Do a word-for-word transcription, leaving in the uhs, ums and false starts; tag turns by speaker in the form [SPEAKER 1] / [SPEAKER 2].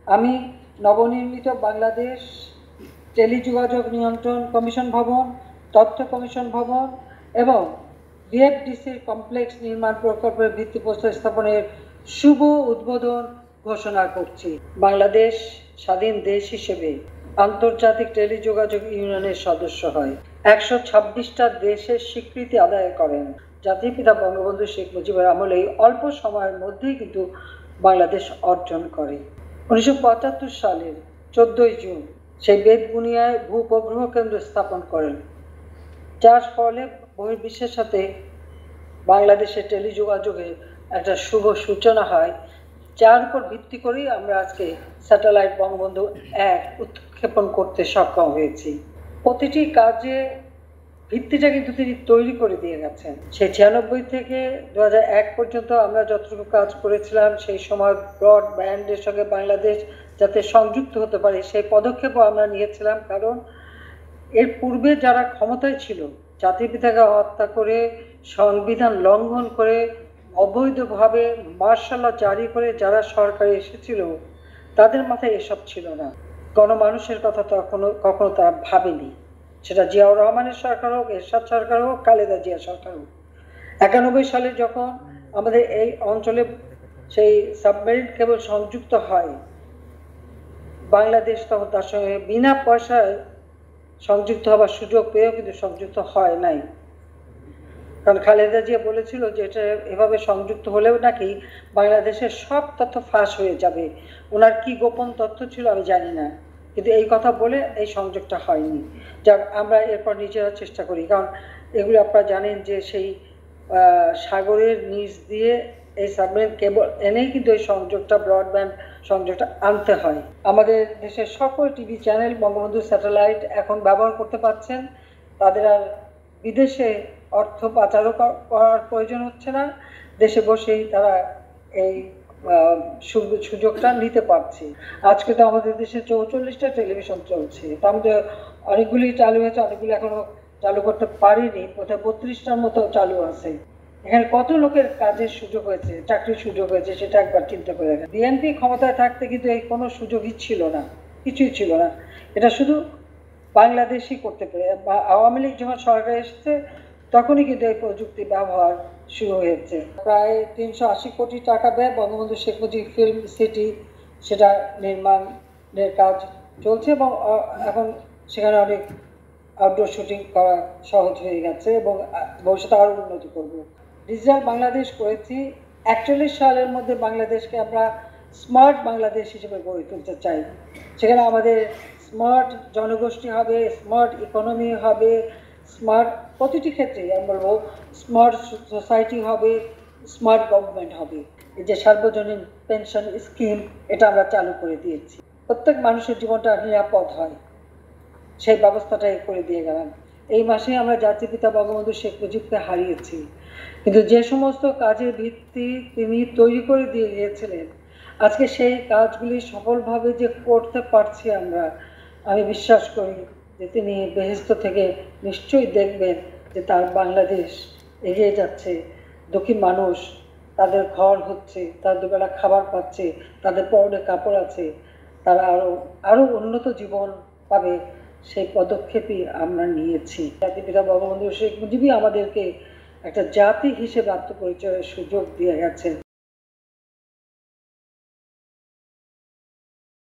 [SPEAKER 1] আমি নবনির্মিত বাংলাদেশ টেলিযোগাযোগ নিয়ন্ত্রণ কমিশন ভবন, তথ্য কমিশন ভবন এবং বিএফডিসির কমপ্লেক্স নির্মাণ প্রকল্পের ভিত্তিপ্রস্তর স্থাপনের শুভ উদ্বোধন ঘোষণা করছি। বাংলাদেশ স্বাধীন দেশ হিসেবে আন্তর্জাতিক টেলিযোগাযোগ ইউনিয়নের সদস্য হয়, একশো ছাব্বিশটা দেশের স্বীকৃতি আদায় করেন। জাতির পিতা বঙ্গবন্ধু শেখ মুজিবের আমলে অল্প সময়ের মধ্যেই কিন্তু বাংলাদেশ অর্জন করে। উনিশশো পঁচাত্তর সালের চোদ্দই জুন সেই বেতবুনিয়ায় ভূ-উপগ্রহ কেন্দ্র স্থাপন করেন, যার ফলে বহির্বিশ্বের সাথে বাংলাদেশের টেলিযোগাযোগের একটা শুভ সূচনা হয়, যার উপর ভিত্তি করেই আমরা আজকে স্যাটেলাইট বঙ্গবন্ধু এক উৎক্ষেপণ করতে সক্ষম হয়েছি। প্রতিটি কাজে ভিত্তিটা কিন্তু তিনি তৈরি করে দিয়ে গেছেন। সেই ছিয়ানব্বই থেকে দু হাজার এক পর্যন্ত আমরা যতটুকু কাজ করেছিলাম, সেই সময় ব্রডব্যান্ডের সঙ্গে বাংলাদেশ যাতে সংযুক্ত হতে পারে সেই পদক্ষেপও আমরা নিয়েছিলাম। কারণ এর পূর্বে যারা ক্ষমতায় ছিল, জাতির পিতাকে হত্যা করে, সংবিধান লঙ্ঘন করে, অবৈধভাবে মার্শাল ল জারি করে যারা সরকারে এসেছিল, তাদের মাথায় এসব ছিল না। গণমানুষের কথা তখনও কখনো তারা ভাবেনি, সেটা জিয়াউর রহমানের সরকার হোক, এরশাদ সরকার হোক, খালেদা জিয়া সরকার হোক। একানব্বই সালে যখন আমাদের এই অঞ্চলে সেই সাবমেরিন কেবল সংযুক্ত হয়, বাংলাদেশ তখন তার সঙ্গে বিনা পয়সায় সংযুক্ত হবার সুযোগ পেয়েও কিন্তু সংযুক্ত হয় নাই। কারণ খালেদা জিয়া বলেছিল যে এটা এভাবে সংযুক্ত হলেও নাকি বাংলাদেশের সব তথ্য ফাঁস হয়ে যাবে। ওনার কি গোপন তথ্য ছিল আমি জানি না, কিন্তু এই কথা বলে এই সংযোগটা হয়নি। যা আমরা এরপর নিজেরা চেষ্টা করি, কারণ এগুলো আপনারা জানেন যে সেই সাগরের নিচ দিয়ে এই সাবমেরিন কেবল এনেই কিন্তু এই সংযোগটা, ব্রডব্যান্ড সংযোগটা আনতে হয়। আমাদের দেশের সকল টিভি চ্যানেল বঙ্গবন্ধু স্যাটেলাইট এখন ব্যবহার করতে পারছেন। তাদের আর বিদেশে অর্থ পাচারও করার প্রয়োজন হচ্ছে না, দেশে বসেই তারা এই সুযোগটা নিতে পারছে। আজকে তো আমাদের দেশে চৌচল্লিশটা টেলিভিশন চলছে, তার মধ্যে অনেকগুলি চালু হয়েছে, অনেকগুলি এখনো চালু করতে পারিনি, কোথায় বত্রিশটার মতো চালু আছে। এখানে কত লোকের কাজের সুযোগ হয়েছে, চাকরির সুযোগ হয়েছে, সেটা একবার চিন্তা করে দেখেন। বিএনপি ক্ষমতায় থাকতে কিন্তু এই কোনো সুযোগই ছিল না, কিছুই ছিল না। এটা শুধু বাংলাদেশই করতে পারে। আওয়ামী লীগ যখন সরকারে এসেছে তখনই কিন্তু এই প্রযুক্তি ব্যবহার শুরু হয়েছে। প্রায় তিনশো আশি কোটি টাকা ব্যয় বঙ্গবন্ধু শেখ মুজিব ফিল্ম সিটি, সেটা নির্মাণের কাজ চলছে এবং এখন সেখানে অনেক আউটডোর শুটিং করা সহজ হয়ে গেছে এবং ভবিষ্যতে আরও উন্নতি করব। ডিজিটাল বাংলাদেশ করেছি। একচল্লিশ সালের মধ্যে বাংলাদেশকে আমরা স্মার্ট বাংলাদেশ হিসেবে গড়ে তুলতে চাই। সেখানে আমাদের স্মার্ট জনগোষ্ঠী হবে, স্মার্ট ইকোনমি হবে, স্মার্ট প্রতিটি ক্ষেত্রেই আমি বলবো স্মার্ট সোসাইটি হবে, স্মার্ট গভর্নমেন্ট হবে। এই যে সার্বজনীন পেনশন স্কিম, এটা আমরা চালু করে দিয়েছি। প্রত্যেক মানুষের জীবনটা নিরাপদ হয়, সেই ব্যবস্থাটাই করে দিয়ে গেলাম। এই মাসে আমরা জাতির পিতা বঙ্গবন্ধু শেখ মুজিবকে হারিয়েছি, কিন্তু যে সমস্ত কাজের ভিত্তি তিনি তৈরি করে দিয়ে গিয়েছিলেন, আজকে সেই কাজগুলি সফলভাবে যে করতে পারছি আমরা, আমি বিশ্বাস করি যে তিনি বেহেশত থেকে নিশ্চয়ই দেখবেন যে তার বাংলাদেশ এগিয়ে যাচ্ছে। দক্ষিণ মানুষ তাদের ঘর হচ্ছে, তার দুবেলা খাবার পাচ্ছে, তাদের পরনে কাপড় আছে, তারা আরও আরও উন্নত জীবন পাবে, সেই পদক্ষেপই আমরা নিয়েছি। জাতির পিতা বঙ্গবন্ধু শেখ মুজিবই আমাদেরকে একটা জাতি হিসেবে আত্মপরিচয়ের সুযোগ দিয়ে গেছেন।